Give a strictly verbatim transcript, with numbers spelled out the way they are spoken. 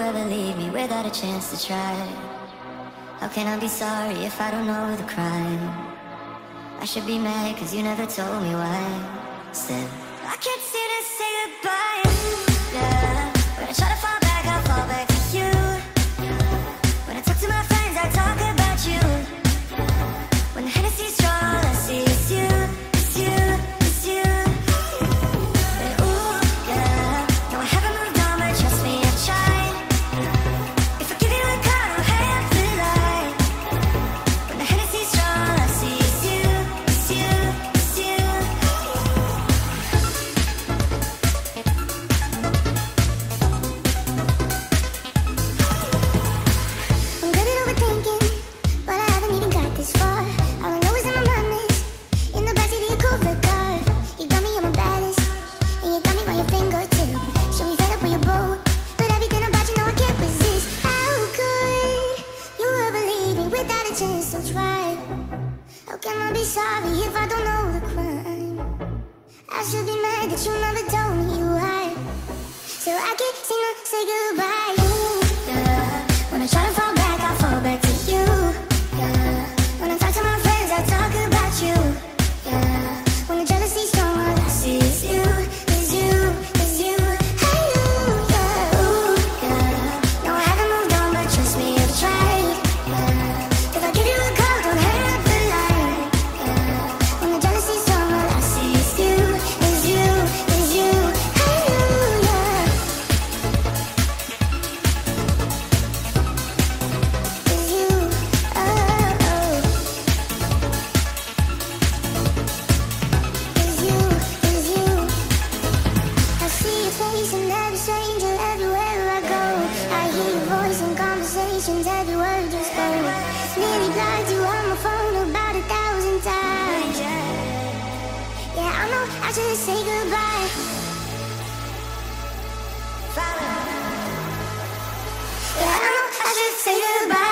ever leave me without a chance to try? How can I be sorry if I don't know the crime? I should be mad cause you never told me why. Still, I can't seem to say goodbye. Yeah, when I try to fall back, I fall back to you. When I talk to my friends, I talk about you. When the Hennessy's strong, all I see is you, it's you, it's you. And ooh, yeah, no, I haven't moved on, but trust me, I've tried. If I give you a call, I'll have to lie. When the Hennessy's strong, all I see is you, it's you, it's you. I'm good at overthinking, but I haven't even got this far. All I know is that my mind is in the backseat of your Cooper car. You got me on my baddest, and you got me by your fingertip. Show me fed up with your boat, but everything about you know I can't resist. How could you ever leave me without a chance to try? How can I be sorry if I don't know the crime? I should be mad that you never told me why. So I can't seem to say goodbye. Ooh, yeah. When I try to fall back, I fall back to you. Yeah. When I talk to my friends, I talk about you. Yeah. When the jealousy's strong, all I see is you, is you, is you. Hey, you, yeah. Ooh, yeah. No, I haven't moved on, but trust me, I've tried. Yeah. If I give you a call, don't hang up the line. Yeah. When the jealousy's strong, all I see is you, is you, is you. Hey, you, yeah. Is you, oh, oh. Is you, is you. I see your face in every stranger everywhere I go. I hear your voice in conversations, every word you spoke. Nearly lied to you on my phone about a thousand times. Yeah, I know I should say goodbye. Yeah, I know I should say goodbye.